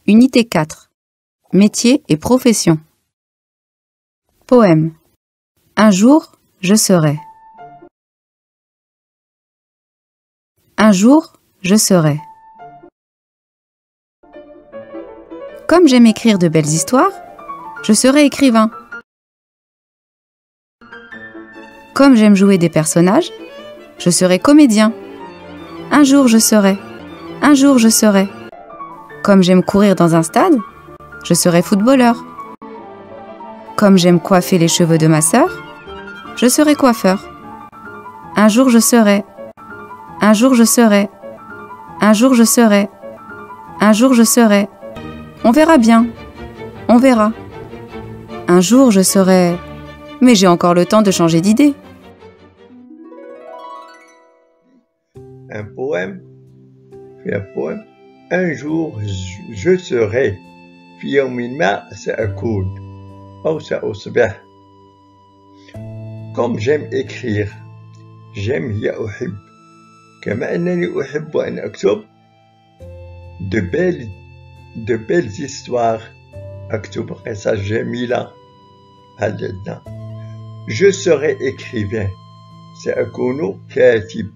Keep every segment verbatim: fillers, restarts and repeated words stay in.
Unité quatre. Métier et profession. Poème. Un jour, je serai. Un jour, je serai. Comme j'aime écrire de belles histoires, je serai écrivain. Comme j'aime jouer des personnages, je serai comédien. Un jour, je serai. Un jour, je serai. Comme j'aime courir dans un stade, je serai footballeur. Comme j'aime coiffer les cheveux de ma sœur, je serai coiffeur. Un jour, je serai. Un jour, je serai. Un jour, je serai. Un jour, je serai. On verra bien. On verra. Un jour, je serai... Mais j'ai encore le temps de changer d'idée. Un poème. Un poème. Un jour, je serai. في يوم ما سأكون أو سأصبح. Comme j'aime écrire, j'aime هي أحب. كما أنني أحب أن أكتب de belles de belles histoires. أكتب قصص جميلة. هلدنا. Je serai écrivain. سأكون كاتب.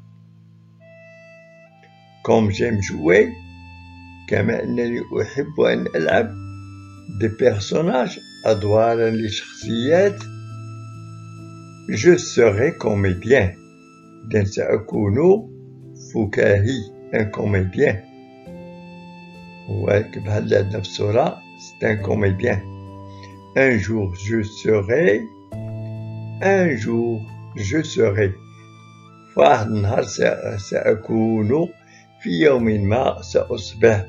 Comme j'aime jouer, كما أنني أحب أن ألعب des personnages أدوارا لشخصيات. Je serai comédien. إذن سأكون فكاهي un comédien. وكيف هلا عندنا في الصورة c'est un comédien. Un jour je serai. Un jour je serai. واحد النهار سأكون في يوم ما سأصبح.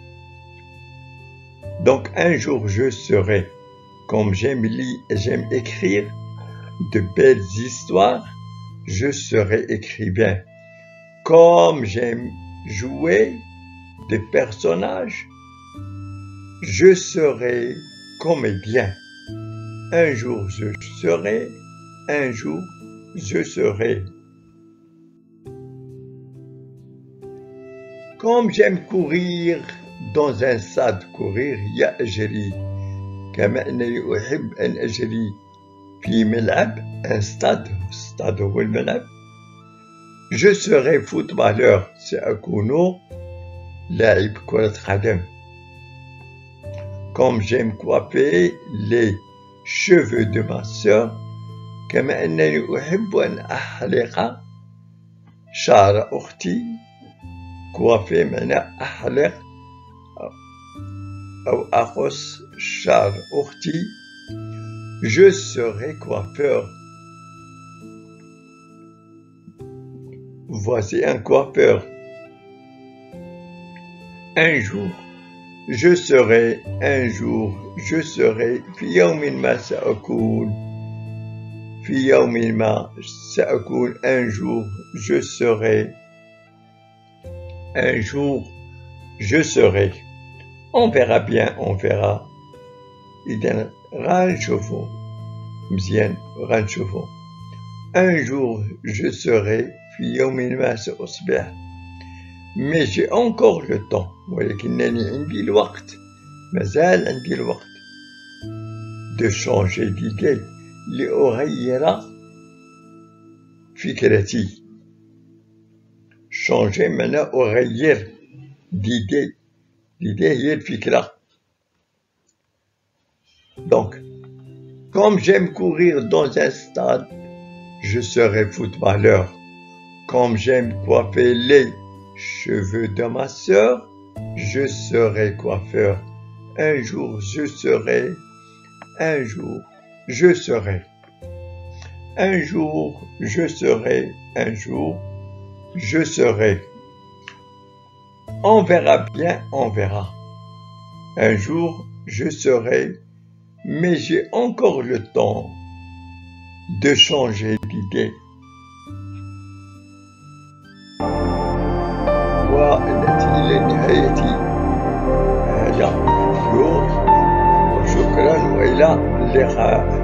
Donc un jour je serai. Comme j'aime lire, j'aime écrire de belles histoires, je serai écrivain. Comme j'aime jouer des personnages, je serai comédien. Un jour je serai, un jour je serai. Comme j'aime courir dans un stade, courir هي أجري. كما أنني أحب أن أجري في ملعب un stade. stade هو الملعب. Je serai footballeur. سأكون لاعب كرة قدم. Comme j'aime coiffer les cheveux de ma sœur. كما أنني أحب أن أحلق شعر أختي. coiffer معناه أحلق أو أقص شعر أختي. Je serai coiffeur. Voici un coiffeur. Un jour, je serai. Un jour, je serai. في يوم ما سأكون. في يوم ما سأكون. Un jour, je serai. Un jour, je serai. On verra bien, on verra. إذن غنشوفو. مزيان غنشوفو. Un jour, je serai. في يوم ما سأصبح. Mais j'ai encore le temps. ولكنني عندي الوقت. مازال عندي الوقت. De changer d'idée. لأغير فكرتي. changer معناه أغير d'idée. l'idée هي الفكرة. Donc, comme j'aime courir dans un stade, je serai footballeur. Comme j'aime coiffer les cheveux de ma sœur, je serai coiffeur. Un jour je serai. Un jour je serai. Un jour je serai. Un jour je serai. On verra bien, on verra. Un jour je serai. Mais j'ai encore le temps de changer d'idée. ونأتي إلى نهاية هذا اليوم وشكرا وإلى اللقاء.